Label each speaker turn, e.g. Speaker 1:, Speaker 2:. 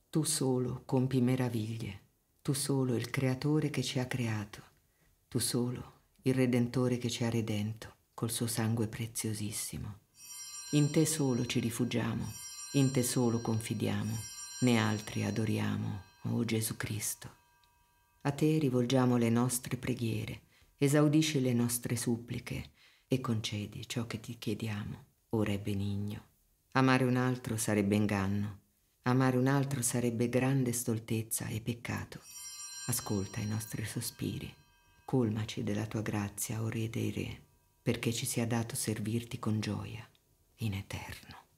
Speaker 1: Tu solo compi meraviglie, tu solo il Creatore che ci ha creato, tu solo il Redentore che ci ha redento col suo sangue preziosissimo. In te solo ci rifugiamo, in te solo confidiamo, né altri adoriamo, o Gesù Cristo. A te rivolgiamo le nostre preghiere, esaudisci le nostre suppliche e concedi ciò che ti chiediamo. O Re benigno, amare un altro sarebbe inganno, amare un altro sarebbe grande stoltezza e peccato. Ascolta i nostri sospiri, colmaci della tua grazia, o Re dei Re, perché ci sia dato servirti con gioia in eterno.